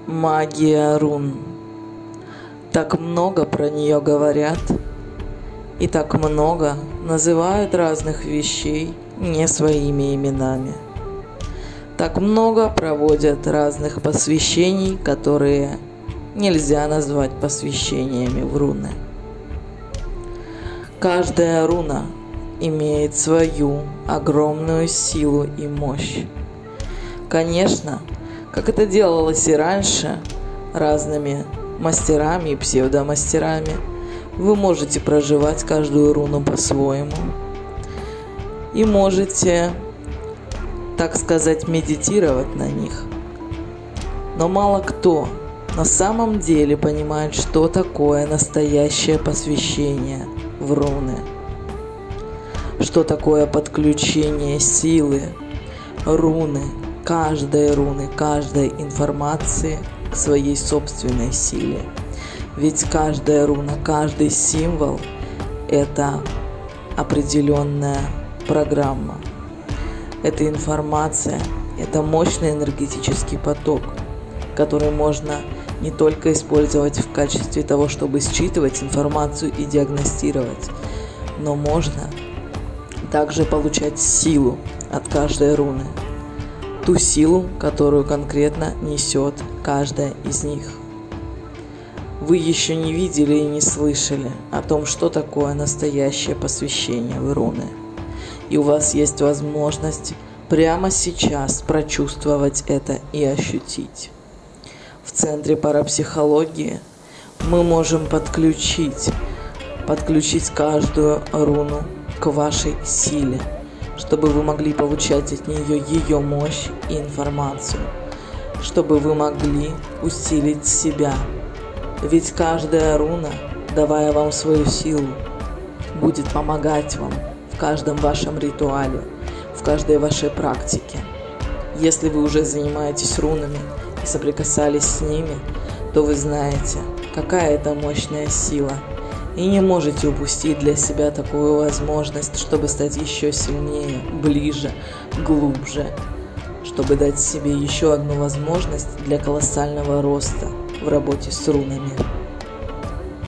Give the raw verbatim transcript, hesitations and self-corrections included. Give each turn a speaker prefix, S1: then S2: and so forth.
S1: Магия рун. Так много про нее говорят, и так много называют разных вещей не своими именами. Так много проводят разных посвящений, которые нельзя назвать посвящениями в руны. Каждая руна имеет свою огромную силу и мощь. Конечно, как это делалось и раньше, разными мастерами и псевдомастерами, вы можете проживать каждую руну по-своему. И можете, так сказать, медитировать на них. Но мало кто на самом деле понимает, что такое настоящее посвящение в руны. Что такое подключение силы, руны, каждой руны, каждой информации к своей собственной силе. Ведь каждая руна, каждый символ – это определенная программа. Это информация, это мощный энергетический поток, который можно не только использовать в качестве того, чтобы считывать информацию и диагностировать, но можно также получать силу от каждой руны. Ту силу, которую конкретно несет каждая из них. Вы еще не видели и не слышали о том, что такое настоящее посвящение в руны. И у вас есть возможность прямо сейчас прочувствовать это и ощутить. В Центре парапсихологии мы можем подключить, подключить каждую руну к вашей силе, чтобы вы могли получать от нее ее мощь и информацию, чтобы вы могли усилить себя. Ведь каждая руна, давая вам свою силу, будет помогать вам в каждом вашем ритуале, в каждой вашей практике. Если вы уже занимаетесь рунами и соприкасались с ними, то вы знаете, какая это мощная сила, и не можете упустить для себя такую возможность, чтобы стать еще сильнее, ближе, глубже, чтобы дать себе еще одну возможность для колоссального роста в работе с рунами.